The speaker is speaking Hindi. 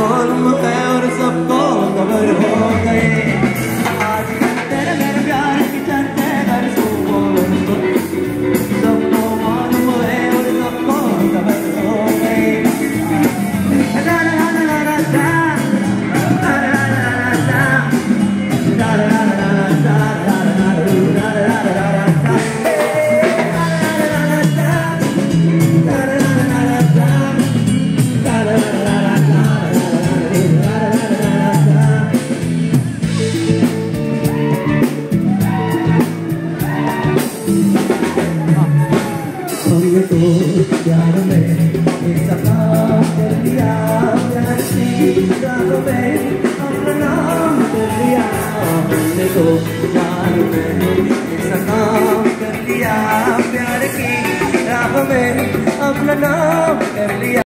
मालूम है और सबको खबर हो गए। आज तेरे मेरे प्यार की चर्चा कर सबको मालूम है और सबको खबर हो गए। तो प्यार में एक सफा कर लिया, प्यार की राह में अपना नाम कर लिया। हमने तो प्यार में एक सफा कर लिया, प्यार की राह में अपना नाम कर लिया।